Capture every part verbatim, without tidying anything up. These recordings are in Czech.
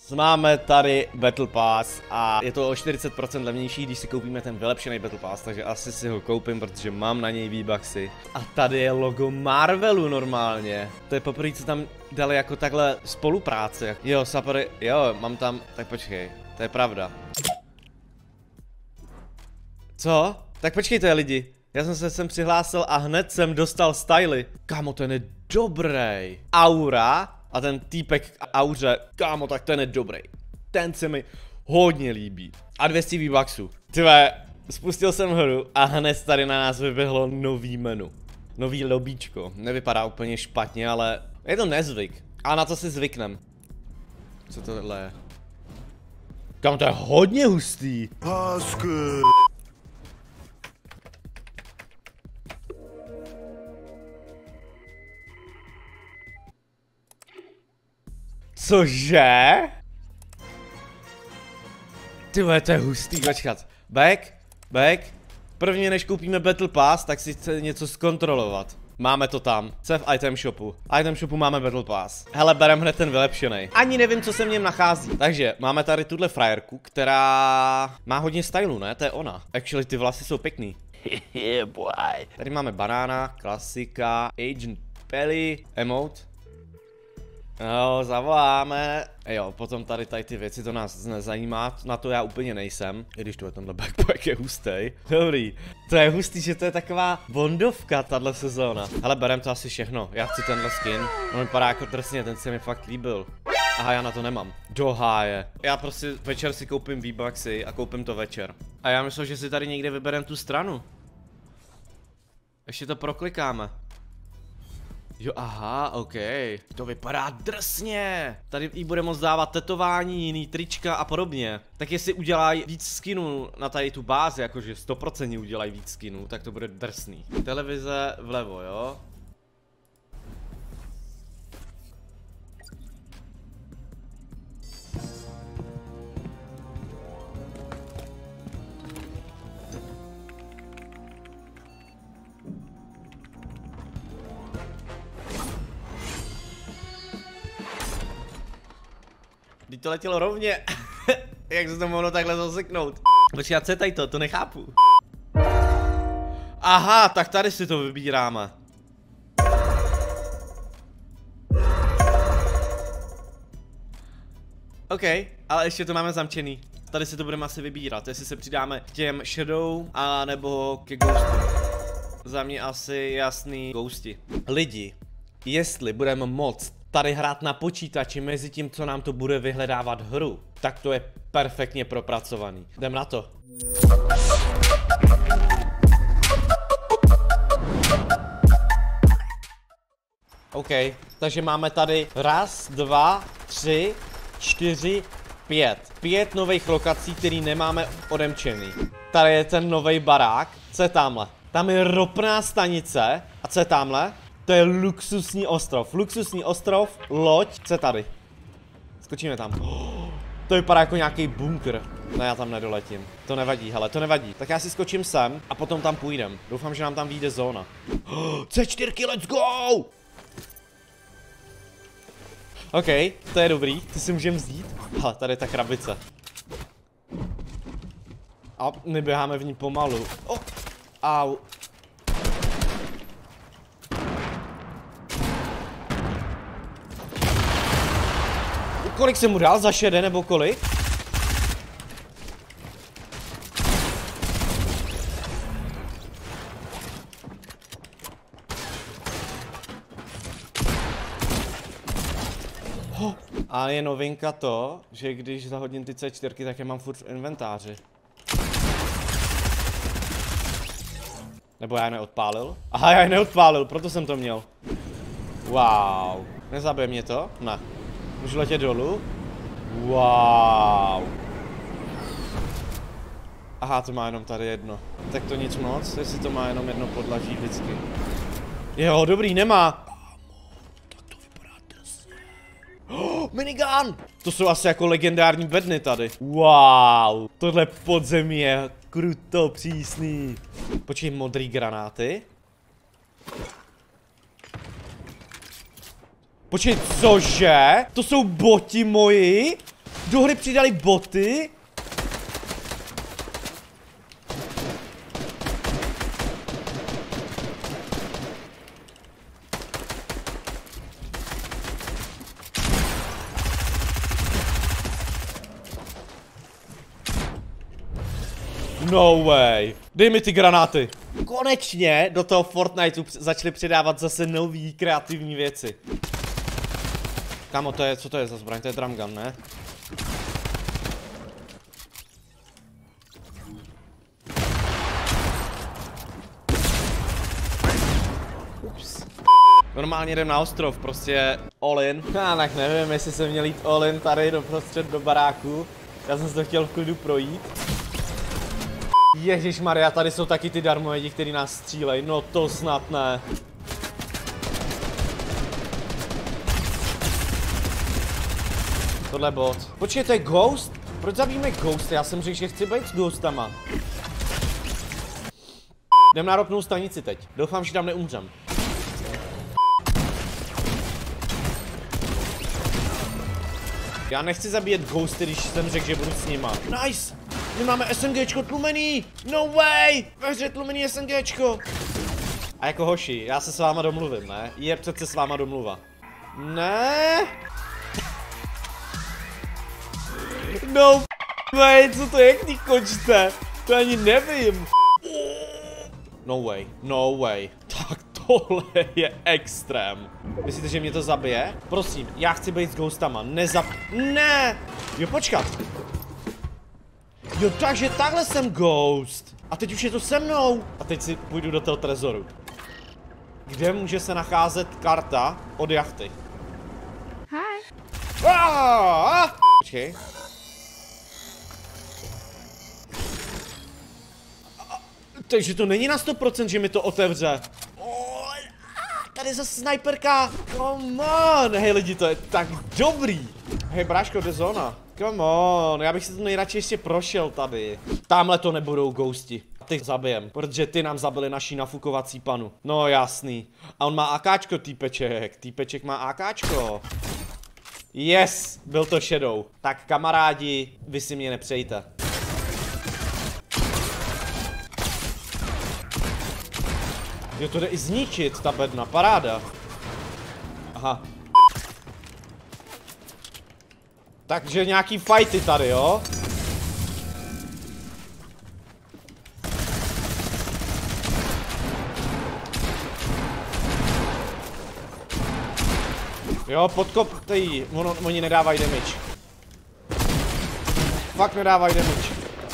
Máme tady Battle Pass a je to o čtyřicet procent levnější, když si koupíme ten vylepšený Battle Pass, takže asi si ho koupím, protože mám na něj V-Bucksy. A tady je logo Marvelu normálně. To je poprvé, co tam dali jako takhle spolupráce. Jo, Sapory, jo, mám tam, tak počkej, to je pravda. Co? Tak počkejte lidi, já jsem se sem přihlásil a hned jsem dostal styly. Kámo, ten je dobrý. Aura. A ten týpek k auře, kámo, tak ten je dobrý. Ten se mi hodně líbí. A dvě stě V-Bucksů. Tyve, spustil jsem hru a hned tady na nás vyběhlo nový menu. Nový lobíčko. Nevypadá úplně špatně, ale je to nezvyk. A na to si zvyknem. Co tohle je? Kámo, to je hodně hustý. Hezky. Cože? Tyhle, to je hustý, počkat. Back, back. Prvně než koupíme Battle Pass, tak si chce něco zkontrolovat. Máme to tam, co v item shopu. Item shopu máme Battle Pass. Hele, berem hned ten vylepšený. Ani nevím, co se v něm nachází. Takže máme tady tuhle frajerku, která má hodně stylu, ne? To je ona. Actually, ty vlasy jsou pěkný. Yeah, boy. Tady máme banána, klasika, Agent Pelly, emote. Jo, zavoláme. Jo, potom tady, tady ty věci, to nás nezajímá, na to já úplně nejsem. I když to je tenhle backpack je hustý. Dobrý. To je hustý, že to je taková bondovka, tahle sezóna. Hele, berem to asi všechno. Já chci tenhle skin. On vypadá jako drsně, ten se mi fakt líbil. Aha, já na to nemám. Do háje. Já prostě večer si koupím V-Bucksy a koupím to večer. A já myslím, že si tady někde vyberem tu stranu. Ještě to proklikáme. Jo, aha, ok. To vypadá drsně. Tady jí bude moct dávat tetování, jiný trička a podobně. Tak jestli udělají víc skinů na tady tu bázi, jakože sto procent udělají víc skinů, tak to bude drsný. Televize vlevo, jo. Teď to letělo rovně. Jak se to mohlo takhle zaseknout? Počkej, co je tady to? To nechápu. Aha, tak tady si to vybíráme. OK, ale ještě to máme zamčený. Tady si to budeme asi vybírat, jestli se přidáme k těm shadow a nebo ke ghostům. Za mě asi jasný ghosti. Lidi, jestli budeme moct tady hrát na počítači mezi tím, co nám to bude vyhledávat hru, tak to je perfektně propracovaný. Jdem na to. OK, takže máme tady raz, dva, tři, čtyři, pět. Pět nových lokací, které nemáme odemčený. Tady je ten nový barák. Co je tamhle? Tam je ropná stanice. A co je tamhle? To je luxusní ostrov. Luxusní ostrov, loď. Co je tady? Skočíme tam. Oh, to vypadá jako nějaký bunkr. Ne, já tam nedoletím. To nevadí, hele, to nevadí. Tak já si skočím sem a potom tam půjdem. Doufám, že nám tam vyjde zóna. Oh, C čtyři, let's go! OK, to je dobrý, ty si můžeme vzít. Hele, tady je ta krabice. A my běháme v ní pomalu. Oh, au. Kolik jsem mu dal? Za šede nebo kolik? Oh. A je novinka to, že když zahodím ty C čtyři, tak je mám furt v inventáři. Nebo já je neodpálil? Aha, já je neodpálil, proto jsem to měl. Wow. Nezabije mě to? Ne. Můžu letět dolů? Wow. Aha, to má jenom tady jedno. Tak to nic moc, jestli to má jenom jedno podlaží vždycky. Jo, dobrý, nemá. Tak to vypadá drsně. Oh, minigun! To jsou asi jako legendární bedny tady. Wow. Tohle podzemí je kruto přísný. Počkej, modrý granáty. Počkej, cože? To jsou boti moji? Do hry přidali boty? No way. Dej mi ty granáty. Konečně do toho Fortniteu začali přidávat zase nový kreativní věci. Kámo, to je, co to je za zbraň? To je drum gun, ne? Ups. Normálně jdem na ostrov, prostě all in. Já tak nevím, jestli jsem měl jít all in tady doprostřed do baráku. Já jsem se to chtěl v klidu projít. Ježišmarja, tady jsou taky ty darmovědi, kteří nás střílejí, no to snad ne. Tohle je bot. Počkej, to je Ghost? Proč zabijeme Ghost? Já jsem řekl, že chci být s Ghostama. Jdem na ropnou stanici teď. Doufám, že tam neumřem. Já nechci zabíjet Ghosty, když jsem řekl, že budu s nima. Nice! My máme SMGčko tlumený! No way! Ve hře tlumený SMGčko! A jako hoši, já se s váma domluvím, ne? Je přece s váma domluva. Ne? No way, co to je k té kočce? To ani nevím. No way, no way. Tak tohle je extrém. Myslíte, že mě to zabije? Prosím, já chci být s Ghostama, nezap... Ne! Jo, počkat. Jo, takže takhle jsem Ghost. A teď už je to se mnou. A teď si půjdu do toho trezoru. Kde může se nacházet karta od jachty? Hi. Ah! Počkej. Takže to není na sto procent, že mi to otevře. Oh, tady je zase snajperka. Come on. Hej lidi, to je tak dobrý. Hej bráško, jde zóna. Come on, já bych si to nejradši ještě prošel tady. Tamhle to nebudou ghosti. Ty zabijem, protože ty nám zabili naší nafukovací panu. No jasný. A on má AKčko, týpeček. Týpeček má AKčko. Yes, byl to Shadow. Tak kamarádi, vy si mě nepřejte. Jo, to jde i zničit, ta bedna, paráda. Aha. Takže nějaký fighty tady, jo? Jo, podkopte jí, ono, oni nedávají damage. Fakt nedávají damage.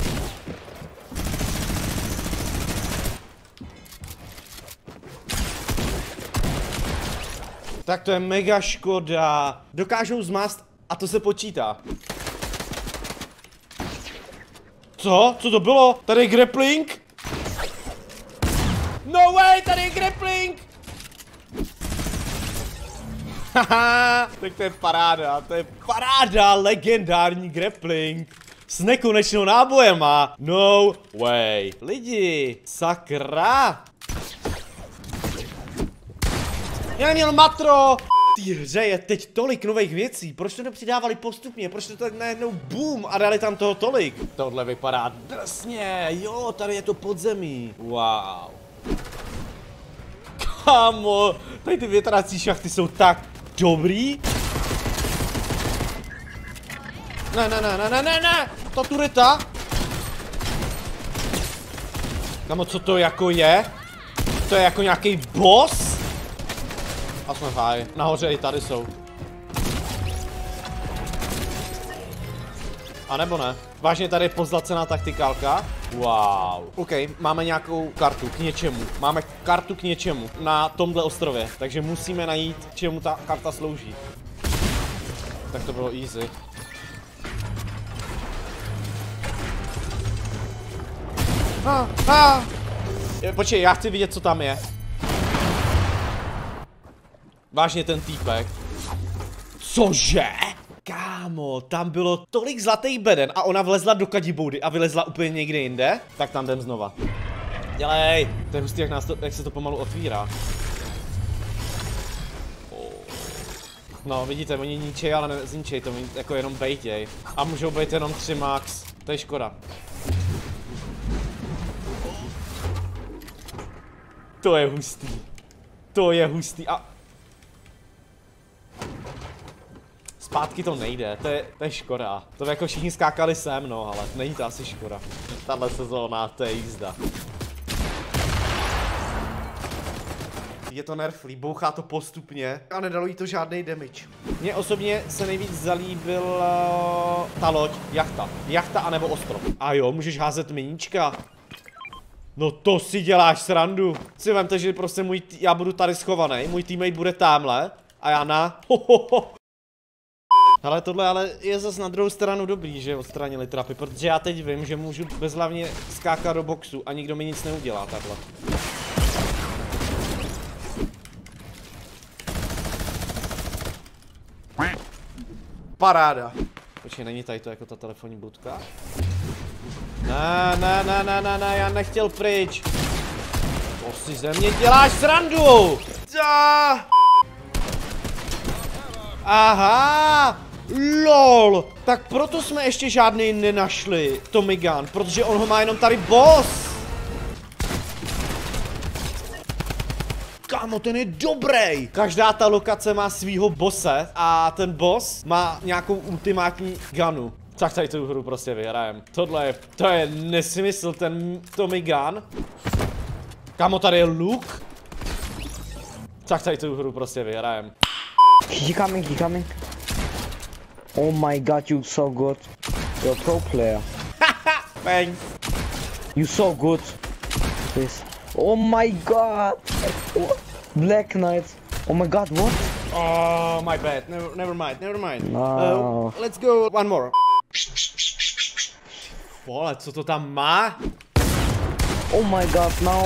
Tak to je mega škoda. Dokážou zmást a to se počítá. Co? Co to bylo? Tady je grappling? No way, tady je grappling! Haha, tak to je paráda, to je paráda, legendární grappling. S nekonečnou nábojema. No way. Lidi, sakra. Já neměl matro. V té hře je teď tolik nových věcí, proč to nepřidávali postupně, proč to tak najednou boom a dali tam toho tolik. Tohle vypadá drsně, jo, tady je to podzemí. Wow. Kámo, tady ty větrací šachty jsou tak dobrý. Ne, ne, ne, ne, ne, ne, ne, ta tureta. Kámo, co to jako je? To je jako nějaký boss? A jsme fajn. Nahoře i tady jsou. A nebo ne? Vážně tady je pozlacená taktikálka. Wow. OK, máme nějakou kartu k něčemu. Máme kartu k něčemu na tomhle ostrově. Takže musíme najít, k čemu ta karta slouží. Tak to bylo easy. Ah, ah. Počkej, já chci vidět, co tam je. Vážně ten týpek. Cože? Kámo, tam bylo tolik zlatých beden a ona vlezla do kadiboudy a vylezla úplně někde jinde. Tak tam jdem znova. Dělej. To je hustý, jak, nás to, jak se to pomalu otvírá. Oh. No, vidíte, oni ničej, ale ne, zničej to, jako jenom bejtěj. A můžou být jenom tři max, to je škoda. To je hustý. To je hustý a... Zpátky to nejde, to je, to je škoda. To by jako všichni skákali sem, no, ale není to asi škoda. Tahle sezóna, to je jízda. Je to nerflý, bouchá to postupně a nedalo jí to žádný damage. Mně osobně se nejvíc zalíbil uh, ta loď, jachta. Jachta anebo ostrov. A jo, můžeš házet miníčka. No to si děláš srandu. Si vemte, že prostě můj, já budu tady schovaný, můj teammate bude tamhle a já na hohoho. Ale tohle ale je zase na druhou stranu dobrý, že odstranili trapy, protože já teď vím, že můžu bezhlavně skákat do boxu a nikdo mi nic neudělá takhle. Paráda. Počkej, není tady to jako ta telefonní budka? Ne, ne, ne, ne, ne, ne, já nechtěl pryč. To si ze mě děláš srandu! Ja. Aha! LOL! Tak proto jsme ještě žádný nenašli, Tommy Gun, protože on ho má jenom tady boss! Kámo, ten je dobrý! Každá ta lokace má svýho bosse a ten boss má nějakou ultimátní gunu. Tak tady tu hru prostě vyhrajem. Tohle je, to je nesmysl, ten Tommy Gun. Kámo, tady je luk. Tak tady tu hru prostě vyhrajem. He coming, he coming. Oh my god, you so good. You're a pro player. Thanks. You so good. This. Oh my god. Black Knight. Oh my god, what? Oh, my bad. Never, never mind, never mind. No. Uh, let's go one more. Vole, co to tam má? Oh my god, no.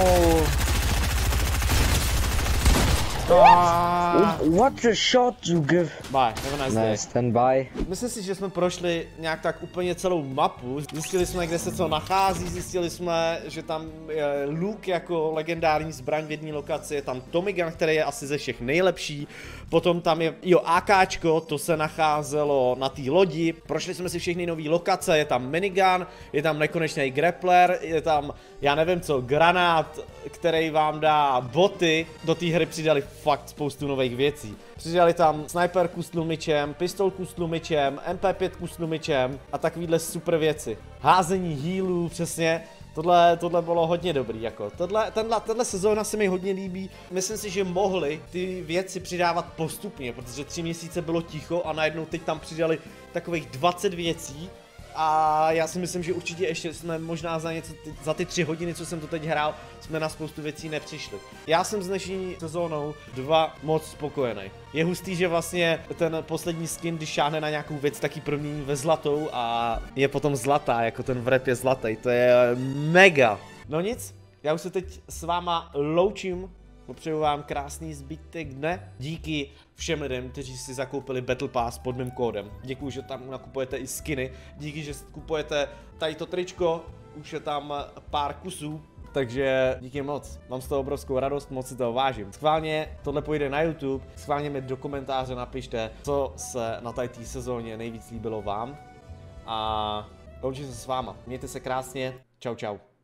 Ah. Oh, what a shot you give. Bye, have a nice day. Nice, stand by. Myslím si, že jsme prošli nějak tak úplně celou mapu. Zjistili jsme, kde se co nachází, zjistili jsme, že tam je luk jako legendární zbraň v jedné lokaci, je tam Tommy Gun, který je asi ze všech nejlepší. Potom tam je, jo, AKčko, to se nacházelo na té lodi. Prošli jsme si všechny nové lokace, je tam minigun, je tam nekonečný grappler, je tam, já nevím co, granát, který vám dá boty. Do té hry přidali fakt spoustu nových věcí. Přidali tam sniperku s tlumičem, pistolku s tlumičem, M P pět s tlumičem a takovýhle super věci. Házení healů, přesně. Tohle, tohle bylo hodně dobrý, jako. Tohle, tenhle, tenhle sezóna se mi hodně líbí. Myslím si, že mohli ty věci přidávat postupně, protože tři měsíce bylo ticho a najednou teď tam přidali takových dvacet věcí. A já si myslím, že určitě ještě jsme možná za něco, ty, za ty tři hodiny, co jsem to teď hrál, jsme na spoustu věcí nepřišli. Já jsem s dnešní sezónou dva moc spokojený. Je hustý, že vlastně ten poslední skin, když šáhne na nějakou věc, taky promění ve zlatou a je potom zlatá, jako ten vrep je zlatý. To je mega. No nic, já už se teď s váma loučím. Popřeju vám krásný zbytek dne. Díky všem lidem, kteří si zakoupili Battle Pass pod mým kódem. Děkuji, že tam nakupujete i skiny. Díky, že kupujete tady to tričko. Už je tam pár kusů. Takže díky moc. Mám z toho obrovskou radost, moc si toho vážím. Schválně tohle pojde na YouTube. Schválně mi do komentáře napište, co se na této sezóně nejvíc líbilo vám. A loučím se s váma. Mějte se krásně. Čau, čau.